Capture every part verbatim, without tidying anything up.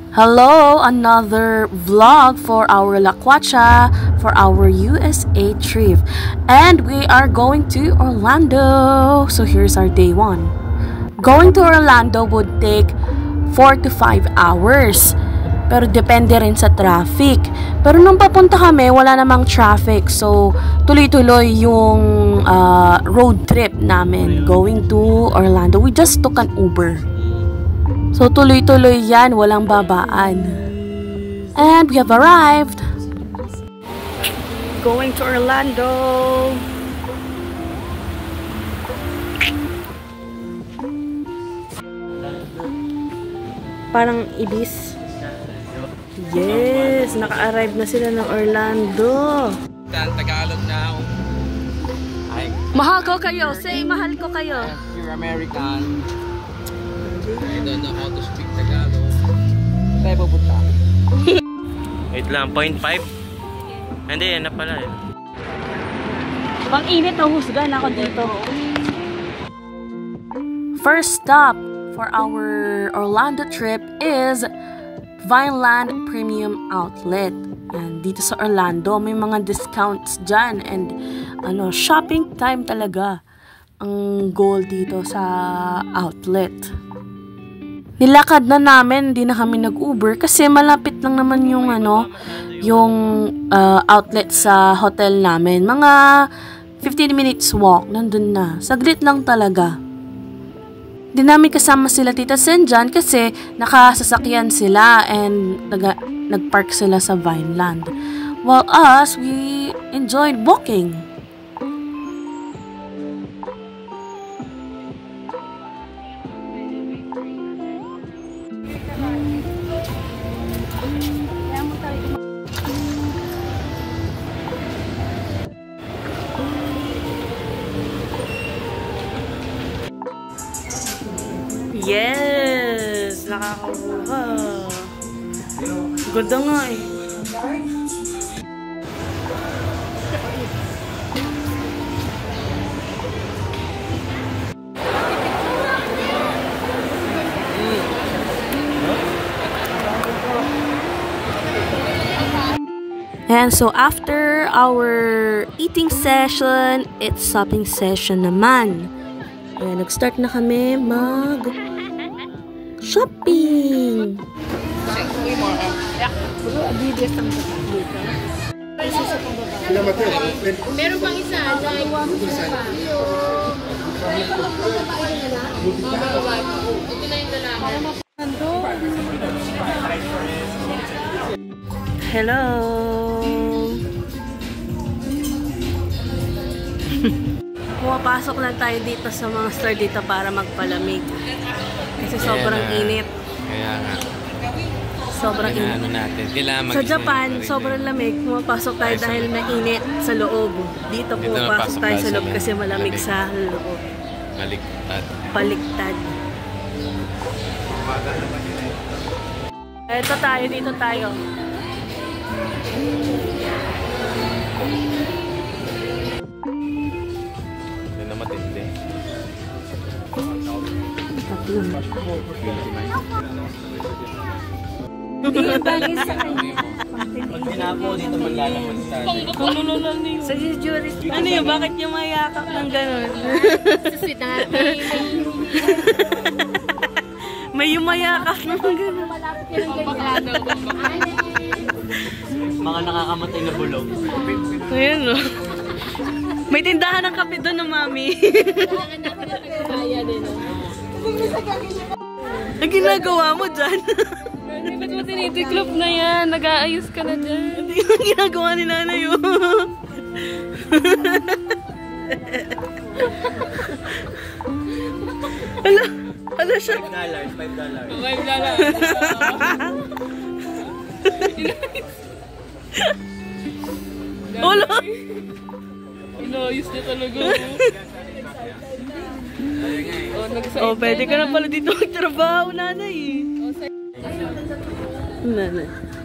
Hello, another vlog for our Laquacha, for our U S A trip. And we are going to Orlando. So here's our day one. Going to Orlando would take four to five hours. Pero depende rin sa traffic. Pero nung papunta kami, wala namang traffic. So, tuloy-tuloy yung uh, road trip namin going to Orlando. We just took an Uber. So, tuloy-tuloy yan. Walang babaan. And we have arrived. Going to Orlando. Parang ibis. Yes, naka-arrive na sila ng Orlando. Tagalog na ako. Mahal ko kayo. Say, mahal ko kayo. You're American. I don't know how to speak Tagalog. Saan tayo pupunta? Wait lang, point five? Hindi, yan na pala eh. Pang init na husgan ako dito. First stop for our Orlando trip is Vineland Premium Outlet. Yan, dito sa Orlando, may mga discounts dyan. And ano, shopping time talaga ang goal dito sa outlet. Nilakad na namin, hindi na kami nag-Uber kasi malapit lang naman yung ano, yung uh, outlet sa hotel namin. Mga fifteen minutes walk, nandun na. Saglit lang talaga. Di namin kasama sila Tita Sen dyan kasi nakasasakyan sila and nag nagpark sila sa Vineland. While us, we enjoyed walking. Yes! Nakakabuha. Ganda nga eh. And so after our eating session, it's shopping session naman. Ayan, nag-start na kami mag shopping. Meron pang isa. Ito na yung lalaki. Hello. Pumapasok lang tayo dito sa mga store dito para magpalamig. Kasi sobrang Kaya na, init. Kaya nga. Sobrang Kaya init. ano natin. Kailangan Sa Japan, sobrang lamig. Pumapasok tayo Ay, dahil so, mainit sa loob. Dito pumapasok tayo sa loob kasi malamig sa loob. Baliktad. Baliktad. Ito tayo, dito tayo. Hindi na matindi. Pag pinapo dito maglalaman tayo. Ano yun? Bakit yung mayakap ng gano'n? Sweet na natin. May yung mayakap ng gano'n. Mga nakakamatay na bulog. Ayan o. May tindahan ng kape doon ng mami. Ang ginagawa mo dyan? Ba't mo tinitiklop na yan? Nag-aayos ka na dyan. Ang ginagawa ni nanay yun. Hala, hala siya. five dollars, five dollars. five dollars. Hala. Inayos na talaga. Oh, pwede ka na pala dito magtrabaho, nanay. Nanay.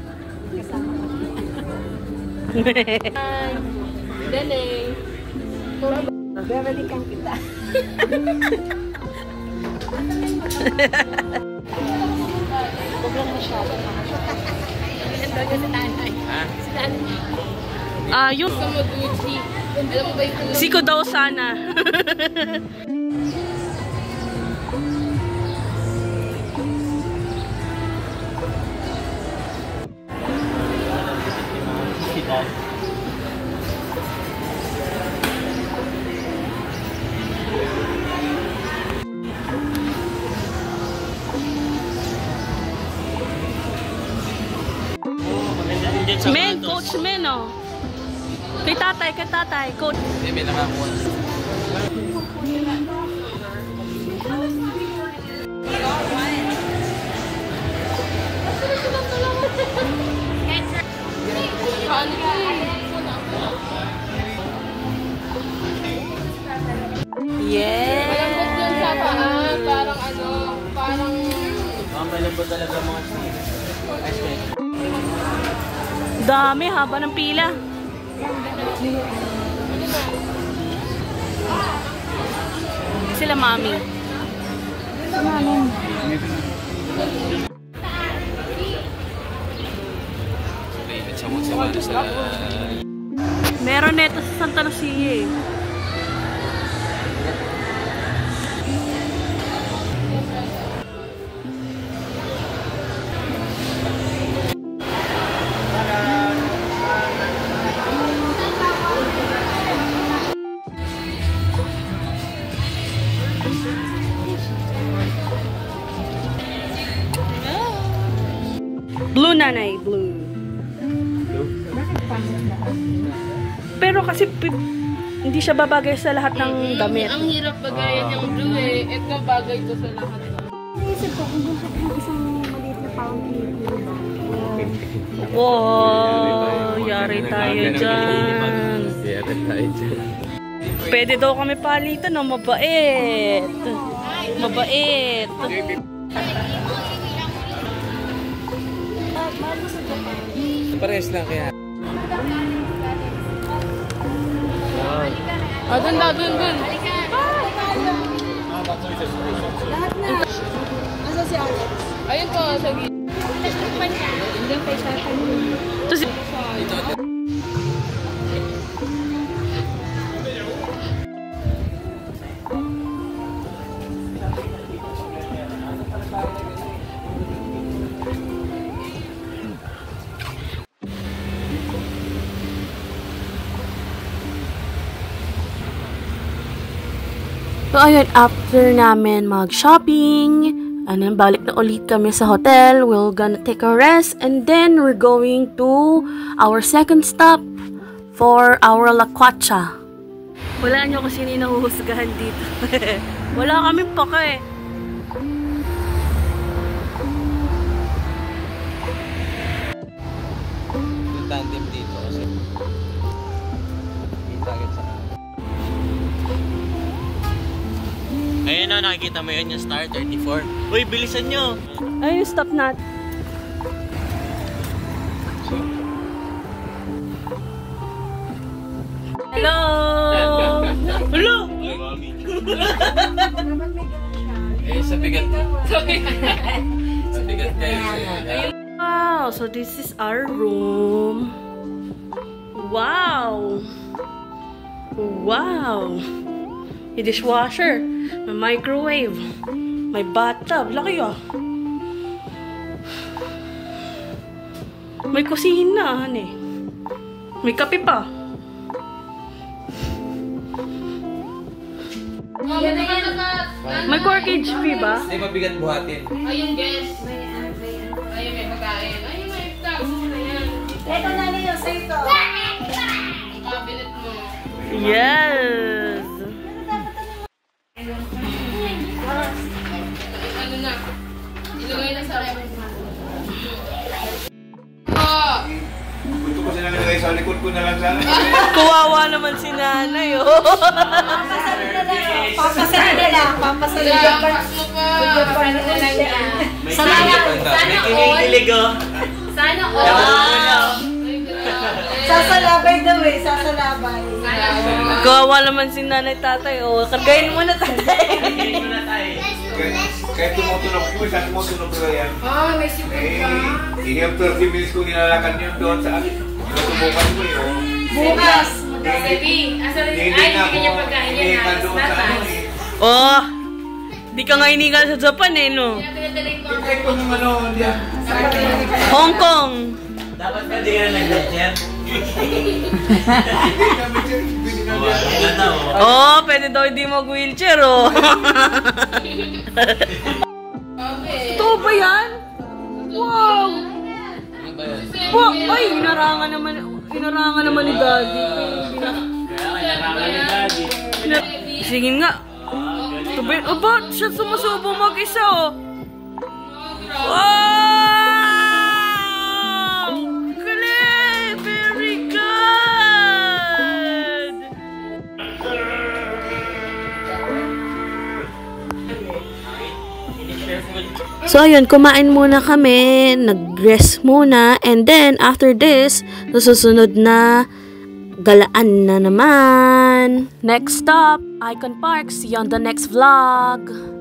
Galing. Bebalikan kita. Huwag lang masyado. talaga si nanay. Ha? Si nanay. Ah, yung... Sa Moduchi. Alam mo ba yung... Siko daw sana. Men, coach men, oh. Kay tatay, kay tatay, coach. Hindi, may nakakuha. Yeah. Malambot dun sa paa. Parang ano, parang... Mga malambot talaga mga sneakers. Ice cream. Dami, haba ng pila. Sila mami. David, sama-sama na sa... Meron neto sa Santa Lucia eh. Blue, nanay, blue. Pero kasi hindi siya babagay sa lahat ng damit. Ang hirap bagayan yung blue eh. Ito bagay to sa lahat. Naisip ko kung gusto ko yung isang maliit na fountain. Oh, yari tayo dyan. Yari tayo dyan. Pwede daw kami palitan, no? Mabait. Mabait. Pares lang kaya. Ah, dun daw, dun, dun. Nasa si Alex? Ayun po, sa gilid. Hanggang kay Shashan. Ito si... So, ayun, after namin mag-shopping, ano, balik na ulit kami sa hotel. We're gonna take a rest and then we're going to our second stop for our Laquacha. Wala nyo kung sino yung nahuhusgahan dito. Wala kami paka eh. Yung tandem dito kasi. Yung target sa Ayun na, nakikita mo yun yung star, thirty-four. Uy, bilisan nyo! Ayun, stop nat. Hello! Hello! Eh, sa bigat. Sa bigat kayo. Wow, so this is our room. Wow! Wow! May dishwasher, may microwave, may bathtub. Laki ah. May kusina, han eh. May kape pa. May corkage fee ba? Hindi mabigat buhatin. Ayun, guys. Ayun, may pagkain. Ayun, may stocks. Ayan. Ito na rin yung safe ko. Ang cabinet mo. Yes! Ano na? Ilagay na sa rep. Oh! Gusto ko sila nilagay sa likod ko na lang sana. Kuwawa naman si nanay, oh. Papasali na lang. Papasali na lang. Pass mo pa. May Sana kinikilig- May kinikilig, oh. Sana all. Wow. Ay, grabe. Sasalabay daw eh. Sasalabay. Sana all. Kuwawa naman si nanay tatay, oh. Kargayin mo na tatay. Kinikilig mo na tayo. Kahit, kahit tumutulog po may sa mo sunog ko yan. Ah, may sipot Eh, ka. hindi yung thirty minutes ko nilalakad yun doon sa akin. Susubukan ko yun. Bukas. Sabi, asa rin, ay, Hindi na hindi niya ako pagkain yan iniikan na. doon sa ano Natas. eh. Oh, di ka nga inigal sa Japan eh, no? Pinadalhin ko ang Check ko ng ano, diyan. Hong Kong. Dapat ka di ka na nag-lecture. Hindi kami siya, hindi na diyan. Ganda mo. Oh, pwede daw hindi mag-wheelchair, oh. Ito ba yan? Wow! Ano ba yan? Wow! Ay, hinarangan naman, hinarangan naman ni Daddy. Kaya kailangan ni Daddy. Sige nga. Sabi, aba, siya sumusubo mag-isa, oh. Wow! Galing! Very good! So, ayun, kumain muna kami, nag-rest muna, and then, after this, susunod na galaan na naman. Next stop, Icon Park. See you on the next vlog.